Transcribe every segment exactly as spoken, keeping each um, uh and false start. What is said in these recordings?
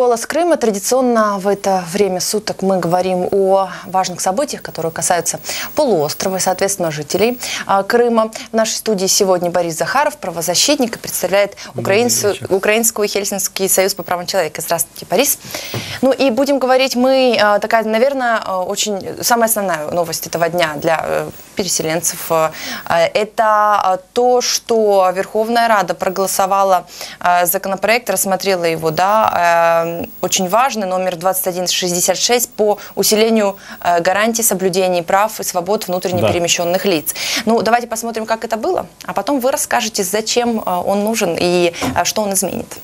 «Голос Крыма». Традиционно в это время суток мы говорим о важных событиях, которые касаются полуострова и, соответственно, жителей Крыма. В нашей студии сегодня Борис Захаров, правозащитник, и представляет Украинскую Хельсинский союз по правам человека. Здравствуйте, Борис. Ну и будем говорить мы, такая, наверное, очень самая основная новость этого дня для переселенцев. Это то, что Верховная Рада проголосовала законопроект, рассмотрела его, да, очень важный, номер двадцать один шестьдесят шесть, по усилению гарантий соблюдения прав и свобод внутренне да. перемещенных лиц. Ну, давайте посмотрим, как это было, а потом вы расскажете, зачем он нужен и что он изменит.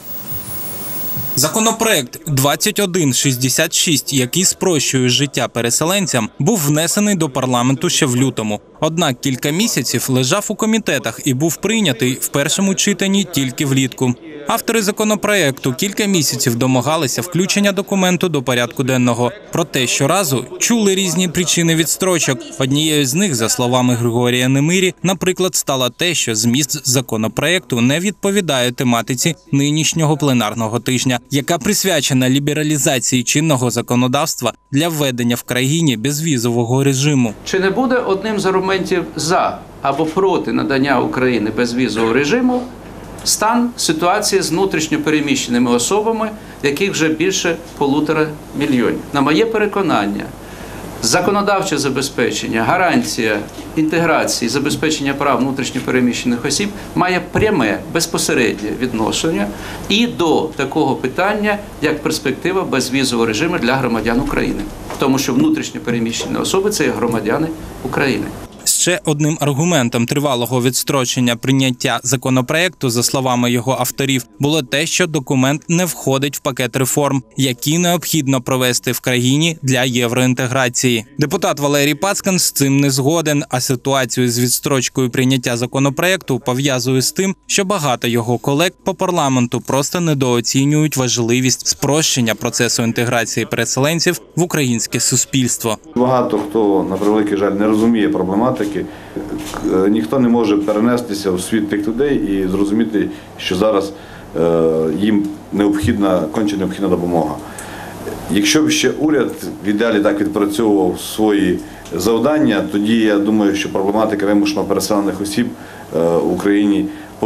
Законопроект двадцять один шістдесят шість, який спрощує життя переселенцям, був внесений до парламенту ще в лютому. Однак кілька місяців лежав у комітетах і був прийнятий в першому читанні тільки влітку. Автори законопроекту кілька місяців домагалися включення документу до порядку денного. Проте щоразу чули різні причини відстрочок. Однією з них, за словами Григорія Немирі, наприклад, стало те, що зміст законопроекту не відповідає тематиці нинішнього пленарного тижня, яка присвячена лібералізації чинного законодавства для введення в країні безвізового режиму. Чи не буде одним з аргументів «за» або «проти» надання Україні безвізового режиму стан ситуації з внутрішньо переміщеними особами, яких вже більше полутора мільйонів? На моє переконання, законодавче забезпечення, гарантія інтеграції, забезпечення прав внутрішньо переміщених осіб має пряме, безпосереднє відношення і до такого питання, як перспектива безвізового режиму для громадян України. Тому що внутрішньо переміщені особи – це громадяни України. Ще одним аргументом тривалого відстрочення прийняття законопроекту, за словами його авторів, було те, що документ не входить в пакет реформ, які необхідно провести в країні для євроінтеграції. Депутат Валерій Пацкан з цим не згоден, а ситуацію з відстрочкою прийняття законопроекту пов'язує з тим, що багато його колег по парламенту просто недооцінюють важливість спрощення процесу інтеграції переселенців в українське суспільство. Багато хто, на превеликий жаль, не розуміє проблематики. Ніхто не може перенестися в світ тих людей і зрозуміти, що зараз їм необхідна, конче необхідна допомога. Якщо б ще уряд в ідеалі так відпрацьовував свої завдання, тоді я думаю, що проблематика вимушено переселених осіб в Україні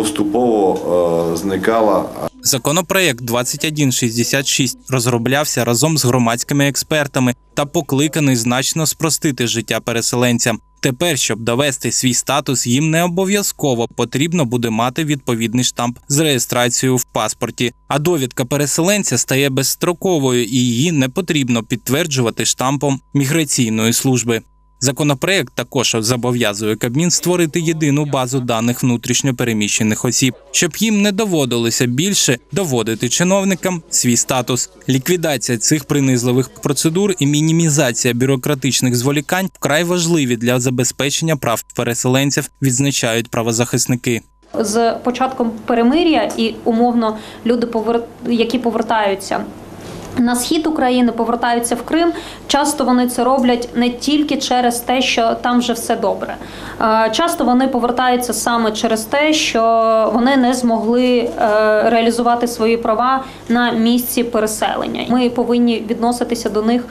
поступово зникала. Законопроект двадцять один шістдесят шість розроблявся разом з громадськими експертами та покликаний значно спростити життя переселенцям. Тепер, щоб довести свій статус, їм не обов'язково потрібно буде мати відповідний штамп з реєстрацією в паспорті. А довідка переселенця стає безстроковою і її не потрібно підтверджувати штампом міграційної служби. Законопроект також зобов'язує Кабмін створити єдину базу даних внутрішньо переміщених осіб, щоб їм не доводилося більше доводити чиновникам свій статус. Ліквідація цих принизливих процедур і мінімізація бюрократичних зволікань вкрай важливі для забезпечення прав переселенців, відзначають правозахисники. З початком перемир'я і умовно люди, які повертаються на схід України, повертаються в Крим, часто вони це роблять не тільки через те, що там вже все добре. Часто вони повертаються саме через те, що вони не змогли реалізувати свої права на місці переселення. Ми повинні відноситися до них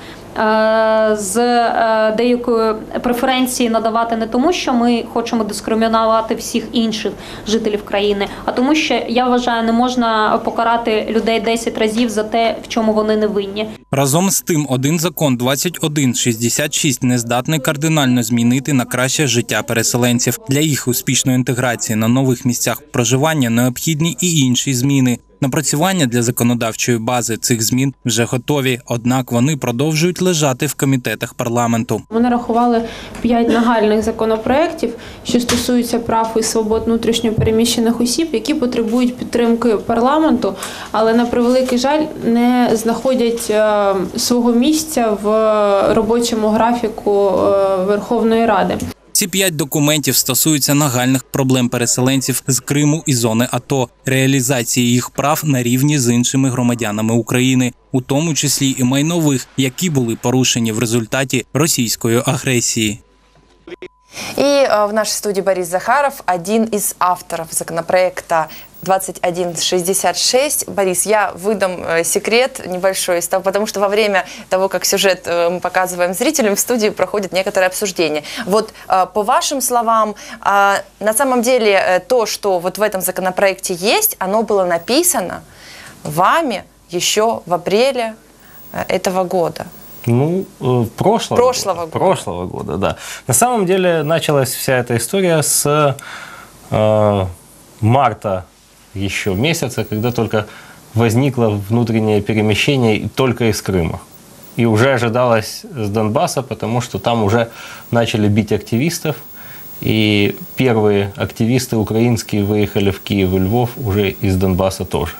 з деякою преференцією, надавати не тому, що ми хочемо дискримінувати всіх інших жителів країни, а тому, що, я вважаю, не можна покарати людей десять разів за те, в чому вони не винні. Разом з тим, один закон двадцять один шістдесят шість не здатний кардинально змінити на краще життя переселенців. Для їх успішної інтеграції на нових місцях проживання необхідні і інші зміни. Напрацювання для законодавчої бази цих змін вже готові, однак вони продовжують лежати в комітетах парламенту. Ми нарахували п'ять нагальних законопроєктів, що стосуються прав і свобод внутрішньо переміщених осіб, які потребують підтримки парламенту, але, на превеликий жаль, не знаходять свого місця в робочому графіку Верховної Ради. Ці п'ять документів стосуються нагальних проблем переселенців з Криму і зони АТО, реалізації їх прав на рівні з іншими громадянами України, у тому числі і майнових, які були порушені в результаті російської агресії. И э, в нашей студии Борис Захаров, один из авторов законопроекта двадцать один шестьдесят шесть. Борис, я выдам э, секрет небольшой, потому что во время того, как сюжет э, мы показываем зрителям, в студии проходит некоторое обсуждение. Вот э, по вашим словам, э, на самом деле э, то, что вот в этом законопроекте есть, оно было написано вами еще в апреле э, этого года. Ну, э, прошлого, прошлого года. года. Прошлого года, да. На самом деле началась вся эта история с э, марта еще месяца, когда только возникло внутреннее перемещение и только из Крыма. И уже ожидалось с Донбасса, потому что там уже начали бить активистов. И первые активисты украинские выехали в Киев и Львов уже из Донбасса тоже.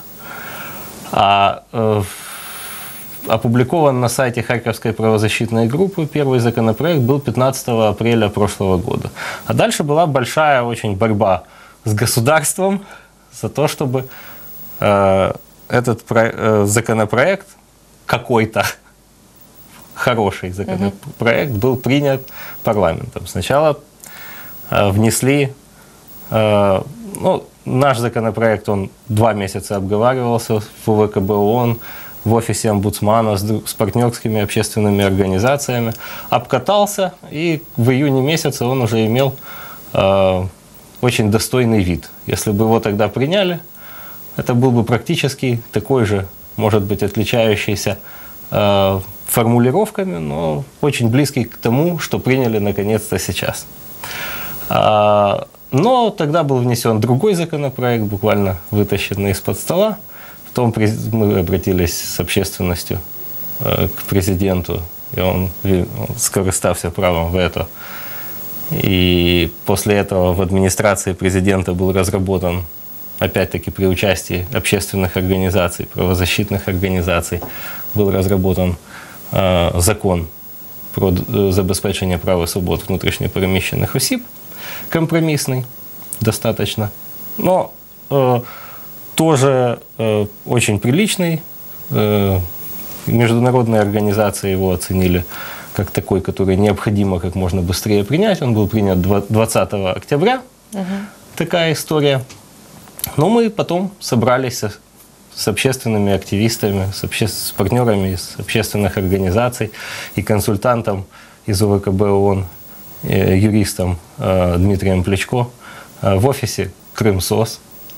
А э, опубликован на сайте Харьковской правозащитной группы первый законопроект был пятнадцатого апреля прошлого года. А дальше была большая очень борьба с государством за то, чтобы э, этот про, э, законопроект, какой-то хороший законопроект, mm-hmm. был принят парламентом. Сначала э, внесли, э, ну, наш законопроект, он два месяца обговаривался в У В К Б ООН, в офисе омбудсмана, с, с партнерскими общественными организациями, обкатался, и в июне месяце он уже имел э, очень достойный вид. Если бы его тогда приняли, это был бы практически такой же, может быть, отличающийся э, формулировками, но очень близкий к тому, что приняли наконец-то сейчас. А, но тогда был внесен другой законопроект, буквально вытащенный из-под стола. Потом мы обратились с общественностью э, к президенту, и он, он скористався правом вето. И после этого в администрации президента был разработан, опять-таки при участии общественных организаций, правозащитных организаций, был разработан э, закон про забезпечення прав и свобод внутрішньопереміщених осіб, компромиссный достаточно, но э, тоже э, очень приличный. Э, международные организации его оценили как такой, который необходимо как можно быстрее принять. Он был принят двадцатого октября. Угу. Такая история. Но мы потом собрались с, с общественными активистами, с, обще, с партнерами из общественных организаций и консультантом из У В К Б ООН, э, юристом э, Дмитрием Плечко э, в офисе Крымсос.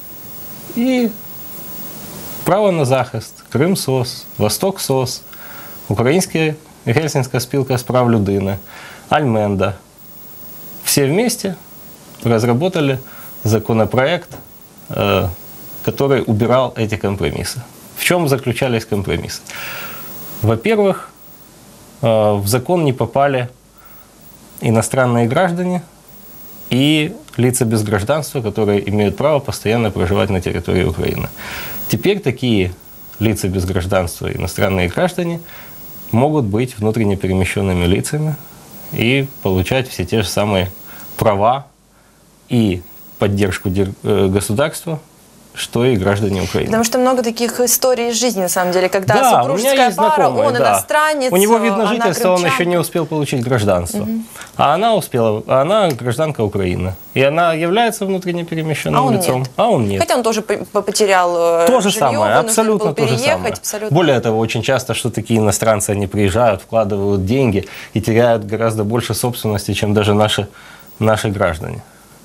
И право на захист, Крымсос, Востоксос, Українська Гельсінська спілка з прав людини, Альменда. Все вместе разработали законопроект, э, который убирал эти компромиссы. В чем заключались компромиссы? Во-первых, э, в закон не попали иностранные граждане и лица без гражданства, которые имеют право постоянно проживать на территории Украины. Теперь такие лица без гражданства, иностранные граждане, могут быть внутренне перемещенными лицами и получать все те же самые права и поддержку государства, что и граждане Украины. Потому что много таких историй из жизни, на самом деле, когда да, супружеская пара, он да. иностранец, у него видно жительство, он еще не успел получить гражданство. Угу. А она успела, она гражданка Украины. И она является внутренне перемещенным а он лицом. Нет. А он нет. Хотя он тоже потерял то же жилье, самое, абсолютно то же самое. Абсолютно. Более того, очень часто, что такие иностранцы, они приезжают, вкладывают деньги и теряют гораздо больше собственности, чем даже наши, наши граждане.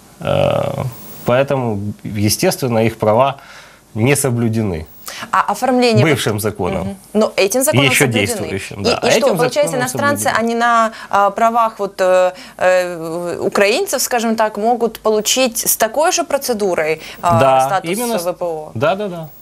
Поэтому, естественно, их права не соблюдены. А оформление... Бывшим законом. Угу. Но этим законом еще соблюдены. действующим, да. И, и а что, получается, иностранцы, соблюдены. Они на а, правах вот, э, э, украинцев, скажем так, могут получить с такой же процедурой а, да, статус именно, В П О? Да, да, да.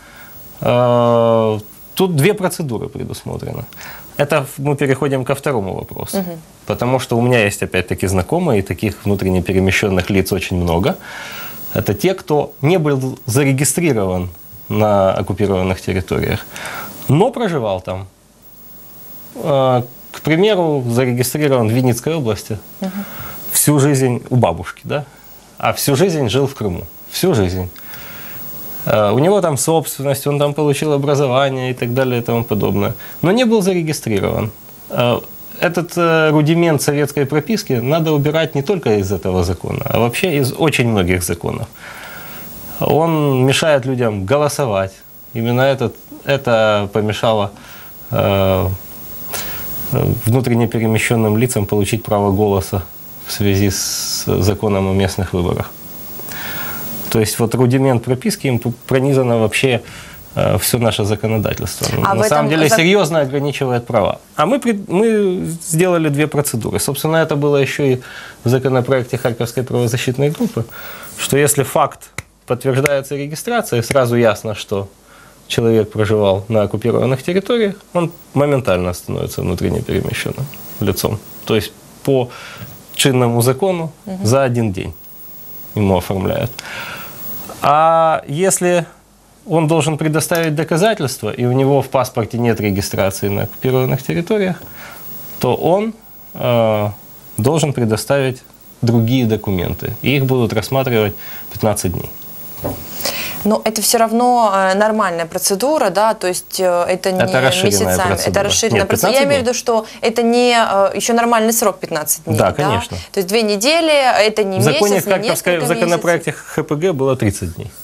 А, тут две процедуры предусмотрены. Это мы переходим ко второму вопросу. Угу. Потому что у меня есть, опять-таки, знакомые, и таких внутренне перемещенных лиц очень много. Это те, кто не был зарегистрирован на оккупированных территориях, но проживал там. К примеру, зарегистрирован в Винницкой области, угу. всю жизнь у бабушки, да? А всю жизнь жил в Крыму. Всю жизнь. У него там собственность, он там получил образование и так далее и тому подобное. Но не был зарегистрирован. этот э, рудимент советской прописки надо убирать не только из этого закона, а вообще из очень многих законов. Он мешает людям голосовать. Именно этот, это помешало э, внутренне перемещенным лицам получить право голоса в связи с законом о местных выборах. То есть вот рудимент прописки им пронизано вообще э, все наше законодательство. А На самом деле зак... серьезно ограничивает права. А мы, мы сделали две процедуры. Собственно, это было еще и в законопроекте Харьковской правозащитной группы, что если факт подтверждается регистрацией, сразу ясно, что человек проживал на оккупированных территориях, он моментально становится внутренне перемещенным лицом. То есть по чинному закону угу. за один день ему оформляют. А если он должен предоставить доказательства, и у него в паспорте нет регистрации на оккупированных территориях, то он э, должен предоставить другие документы. И их будут рассматривать пятнадцать дней. Но это все равно нормальная процедура, да, то есть это не это расширенная месяцами. Процедура. Это расширенная процедура. Я имею в виду, что это не еще нормальный срок пятнадцать дней. Да, да, конечно. То есть две недели, это не в законе, месяц, не несколько месяцев. В законопроекте ХПГ было тридцать дней.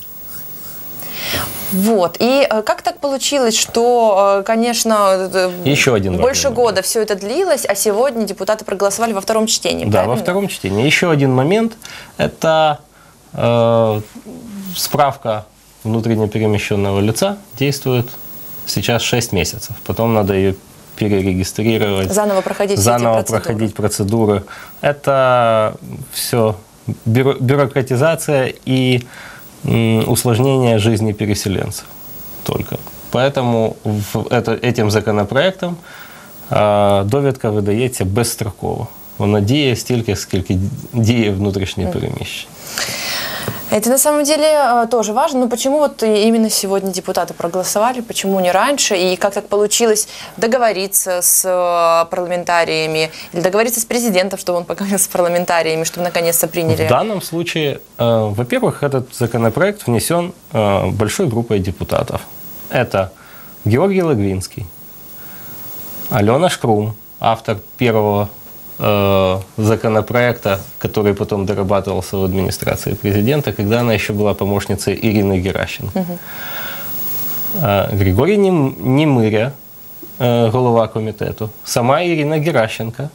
Вот. И как так получилось, что, конечно, Еще один больше момент. года все это длилось, а сегодня депутаты проголосовали во втором чтении, Да, правильно? во втором чтении. Еще один момент – это э, справка внутренне перемещенного лица действует сейчас шесть месяцев. Потом надо ее перерегистрировать. Заново проходить Заново эти процедуры. проходить процедуры. Это все бюро, бюрократизация и м, усложнение жизни переселенцев только. Поэтому в это, этим законопроектом э, довідка видається безстроково. Вона діє стільки, скільки діє внутрішнє переміщення. Это на самом деле тоже важно. Но почему вот именно сегодня депутаты проголосовали, почему не раньше? И как так получилось договориться с парламентариями или договориться с президентом, чтобы он поговорил с парламентариями, чтобы наконец-то приняли? В данном случае, э, во-первых, этот законопроект внесен э, большой группой депутатов. Это Георгий Логвинский, Алена Шкрум, автор первого законопроекта, который потом дорабатывался в администрации президента, когда она еще была помощницей Ирины Геращенко. Угу. Григорий Немиря, голова комитету, сама Ирина Геращенко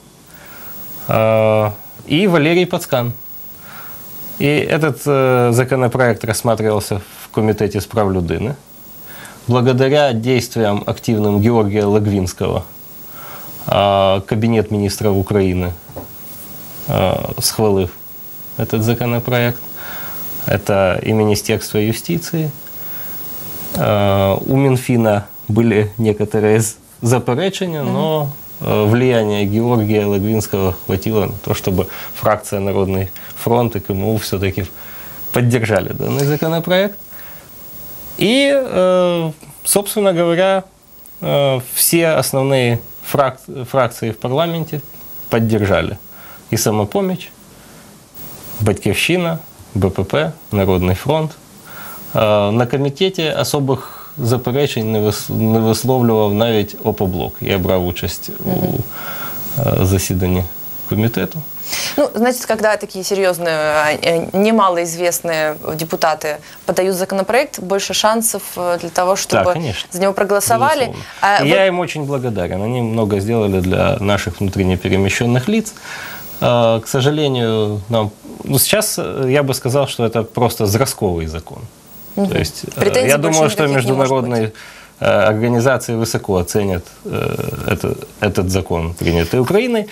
и Валерий Пацкан. И этот законопроект рассматривался в Комитете с прав людини. Благодаря действиям активным Георгия Логвинского Кабинет министров Украины схвалив этот законопроект. Это и Министерство юстиции. У Минфина были некоторые заперечения, но влияния Георгия Логвинского хватило на то, чтобы фракция Народный фронт и КМУ все-таки поддержали данный законопроект. И, собственно говоря, все основные Фрак... фракции в парламенте поддержали и «Самопоміч», «Батьківщина», БПП, Народный фронт. На комітеті особих заперечень не, вис... не висловлював навіть ОПОБЛОК. Я брав участь у засіданні комітету. Ну, значит, когда такие серьезные, немалоизвестные депутаты подают законопроект, больше шансов для того, чтобы да, за него проголосовали. А я вы... им очень благодарен. Они много сделали для наших внутренне перемещенных лиц. К сожалению, нам... ну, сейчас я бы сказал, что это просто зразковый закон. Угу. То есть, Претензий я думаю, что международные организации высоко оценят это, этот закон, принятый Украиной.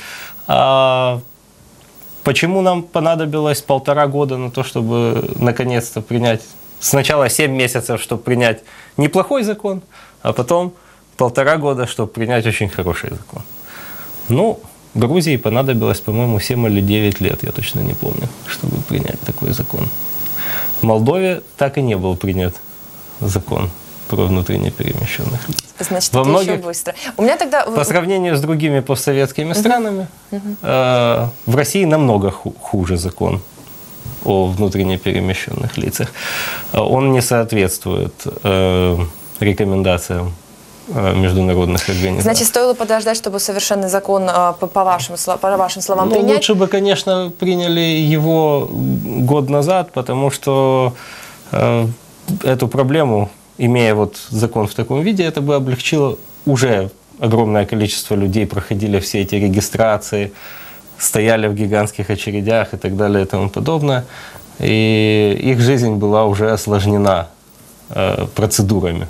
Почему нам понадобилось полтора года на то, чтобы наконец-то принять, сначала семь месяцев, чтобы принять неплохой закон, а потом полтора года, чтобы принять очень хороший закон? Ну, Грузии понадобилось, по-моему, семь или девять лет, я точно не помню, чтобы принять такой закон. В Молдове так и не был принят закон про внутренне перемещенных лиц. Значит, Во это многих, еще быстро. У меня тогда... По сравнению с другими постсоветскими странами, uh-huh. э, в России намного ху- хуже закон о внутренне перемещенных лицах. Он не соответствует э, рекомендациям международных организаций. Значит, стоило подождать, чтобы совершенный закон, по, по, вашим, по вашим словам, ну, принять? Лучше бы, конечно, приняли его год назад, потому что э, эту проблему, имея вот закон в таком виде, это бы облегчило. Уже огромное количество людей проходили все эти регистрации, стояли в гигантских очередях и так далее и тому подобное. И их жизнь была уже осложнена э, процедурами.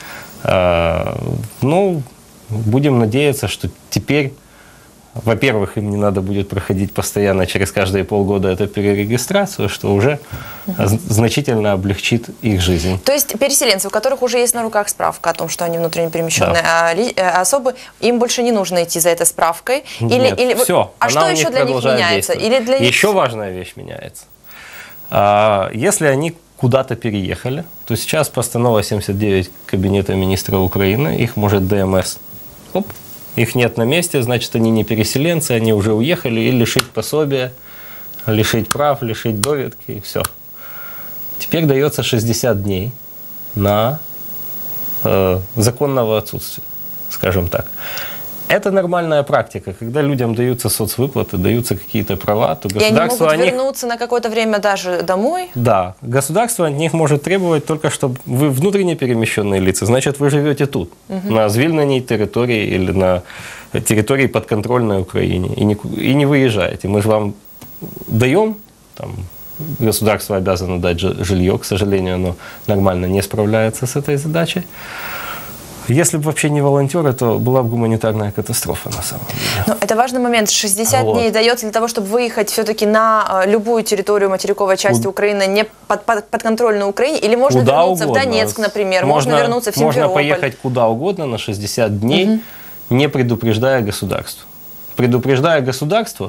Э, ну, будем надеяться, что теперь, во-первых, им не надо будет проходить постоянно через каждые полгода эту перерегистрацию, что уже угу. значительно облегчит их жизнь. То есть переселенцы, у которых уже есть на руках справка о том, что они внутренне перемещенные да. особы, им больше не нужно идти за этой справкой? Или, Нет, или... все. А что еще для них меняется? Или для них... Еще важная вещь меняется. Если они куда-то переехали, то сейчас постанова семьдесят девять Кабинета министров Украины, их может ДМС. Оп, их нет на месте, значит, они не переселенцы, они уже уехали, и лишить пособия, лишить прав, лишить доведки, и все. Теперь дается шестьдесят дней на э, законного отсутствия, скажем так. Это нормальная практика, когда людям даются соцвыплаты, даются какие-то права, то государство... И они могут них... вернуться на какое-то время даже домой? Да, государство от них может требовать только, чтобы вы внутренне перемещенные лица, значит, вы живете тут, угу. на звільненій территории или на территории подконтрольной Украине, и не, и не выезжаете. Мы же вам даем, там, государство обязано дать жилье, к сожалению, оно нормально не справляется с этой задачей. Если бы вообще не волонтеры, то была бы гуманитарная катастрофа на самом деле. Но это важный момент. шестьдесят вот. Дней дается для того, чтобы выехать все-таки на любую территорию материковой части Куда? Украины, не под, под, подконтрольной Украине, или можно куда вернуться угодно. В Донецк, например, можно, можно вернуться в Симферополь. Можно поехать куда угодно на шестьдесят дней, угу. не предупреждая государство. Предупреждая государство,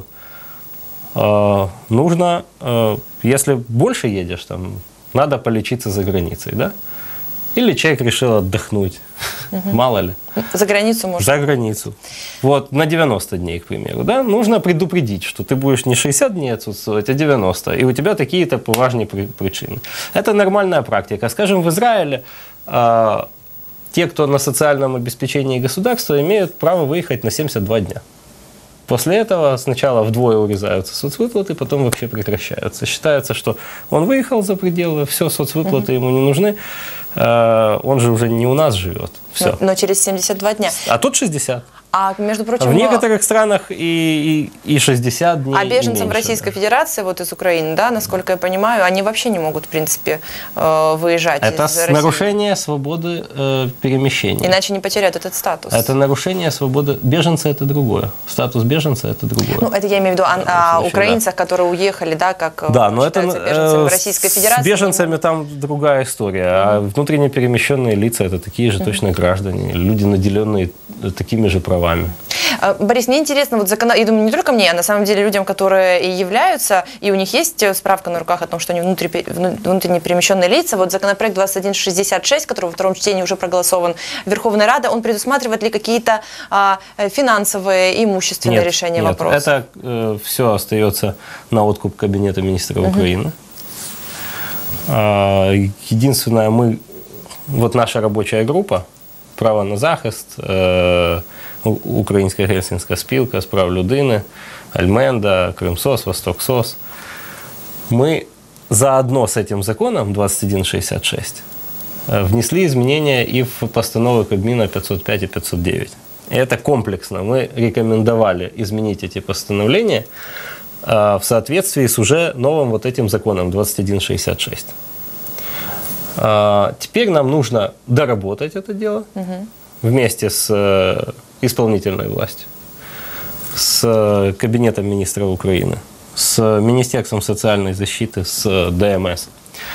э, нужно, э, если больше едешь, там, надо полечиться за границей, да? Или человек решил отдохнуть, угу. мало ли. За границу можно? За границу. Вот, на девяносто дней, к примеру. Да? Нужно предупредить, что ты будешь не шестьдесят дней отсутствовать, а девяносто. И у тебя такие-то поважные причины. Это нормальная практика. Скажем, в Израиле э, те, кто на социальном обеспечении государства, имеют право выехать на семьдесят два дня. После этого сначала вдвое урезаются соцвыплаты, потом вообще прекращаются. Считается, что он выехал за пределы, все, соцвыплаты угу. ему не нужны. Он же уже не у нас живет. Все. Но, но через семьдесят два дня. А тут шестьдесят. А, между прочим, в некоторых странах и, и, и шестьдесят дней. А беженцам меньше, Российской да. Федерации, вот из Украины, да, насколько я понимаю, они вообще не могут, в принципе, выезжать Это из России. нарушение свободы э, перемещения. Иначе не потеряют этот статус. Это нарушение свободы. Беженцы – это другое. Статус беженца – это другое. Ну, это я имею в виду о, о украинцах, да. которые уехали, да, как да, но это, беженцами Российской Федерации. С беженцами там другая история. А внутренне перемещенные лица – это такие же точно граждане, люди, наделенные такими же правами. Борис, мне интересно, вот закон... я думаю, не только мне, а на самом деле людям, которые и являются, и у них есть справка на руках о том, что они внутри... внутренне перемещенные лица. Вот законопроект двадцать один шестьдесят шесть, который во втором чтении уже проголосован Верховной Радой, он предусматривает ли какие-то а, финансовые, имущественные нет, решения нет, вопроса? Это э, все остается на откуп Кабинета министров угу. Украины. А, единственное, мы, вот наша рабочая группа, право на захист, е, Українська Гельсінська спілка з прав людини, Альменда, Крымсос, Востоксос. Мы заодно с этим законом двадцать один шестьдесят шесть внесли изменения и в постановы Кабмина пятьсот пять и пятьсот девять. И это комплексно. Мы рекомендовали изменить эти постановления в соответствии с уже новым вот этим законом двадцать один шестьдесят шесть. Теперь нам нужно доработать это дело угу. вместе с исполнительной властью, с Кабинетом министров Украины, с Министерством социальной защиты, с ДМС,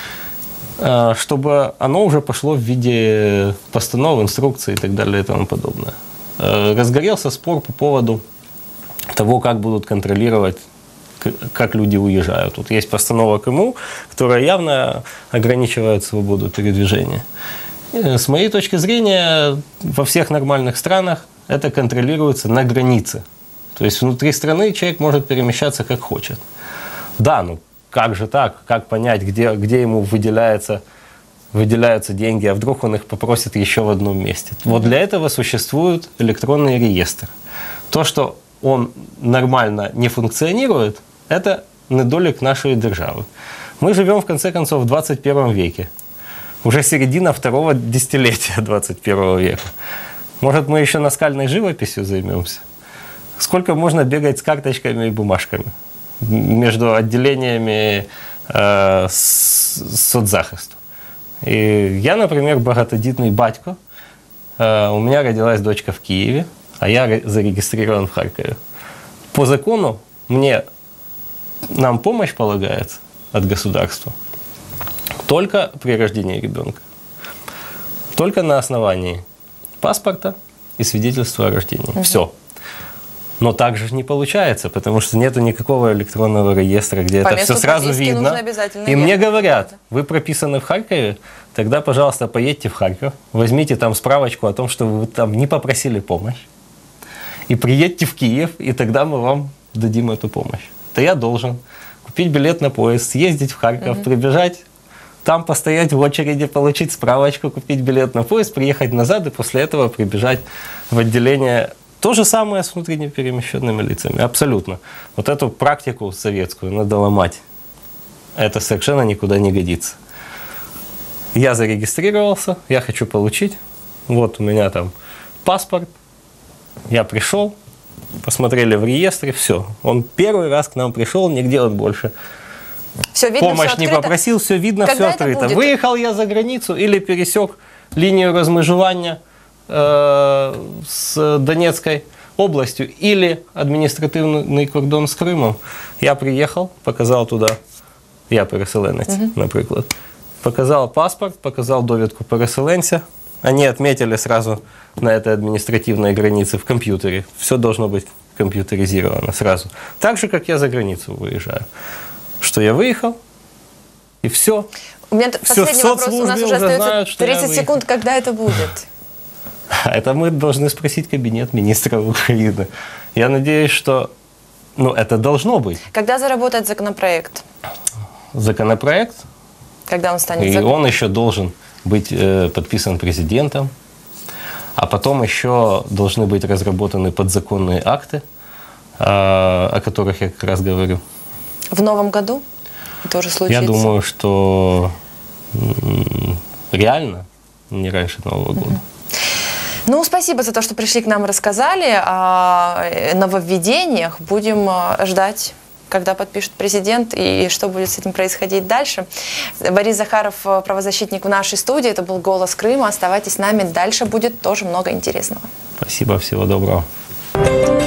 чтобы оно уже пошло в виде постанов, инструкций и так далее и тому подобное. Разгорелся спор по поводу того, как будут контролировать, как люди уезжают. Тут есть постанова КМУ, которая явно ограничивает свободу передвижения. С моей точки зрения, во всех нормальных странах это контролируется на границе. То есть внутри страны человек может перемещаться как хочет. Да, ну как же так? Как понять, где, где ему выделяется выделяются деньги, а вдруг он их попросит еще в одном месте. Вот для этого существует электронный реестр. То, что он нормально не функционирует, это недолик нашей державы. Мы живем, в конце концов, в двадцать первом веке. Уже середина второго десятилетия двадцать первого века. Может, мы еще наскальной живописью займемся? Сколько можно бегать с карточками и бумажками между отделениями э, соцзахисту? И я, например, богатодітний батько. Э, у меня родилась дочка в Киеве, а я зарегистрирован в Харькове. По закону мне, нам помощь полагается от государства только при рождении ребенка. Только на основании паспорта и свидетельства о рождении. Угу. Все. Но так же не получается, потому что нету никакого электронного реестра, где По это все сразу видно. И мне говорят, вы прописаны в Харькове, тогда, пожалуйста, поедьте в Харьков, возьмите там справочку о том, что вы там не попросили помощь, и приедьте в Киев, и тогда мы вам дадим эту помощь. То я должен купить билет на поезд, съездить в Харьков, угу. прибежать, там постоять в очереди, получить справочку, купить билет на поезд, приехать назад и после этого прибежать в отделение. То же самое с внутренне перемещенными лицами. Абсолютно. Вот эту практику советскую надо ломать. Это совершенно никуда не годится. Я зарегистрировался, я хочу получить. Вот у меня там паспорт. Я пришел, посмотрели в реестре, все. Он первый раз к нам пришел, нигде он больше все видно, помощь все не попросил, все видно, Когда все открыто. Выехал я за границу или пересек линию размежевания э, с Донецкой областью или административный кордон с Крымом. Я приехал, показал туда, я переселенец, угу. например, показал паспорт, показал довідку переселенца. Они отметили сразу на этой административной границе в компьютере. Все должно быть компьютеризировано сразу. Так же, как я за границу выезжаю. Что я выехал, и все. У меня все последний вопрос. У нас уже остается знают, тридцать секунд. Когда это будет? Это мы должны спросить кабинет министра Украины. Я надеюсь, что ну, это должно быть. Когда заработает законопроект? Законопроект? Когда он станет И законом? Он еще должен быть э, подписан президентом, а потом еще должны быть разработаны подзаконные акты, э, о которых я как раз говорю. В новом году тоже случится? Я думаю, что реально не раньше Нового года. Ну, спасибо за то, что пришли к нам и рассказали о нововведениях. Будем ждать, когда подпишет президент и что будет с этим происходить дальше. Борис Захаров, правозащитник в нашей студии. Это был «Голос Крыма». Оставайтесь с нами. Дальше будет тоже много интересного. Спасибо. Всего доброго.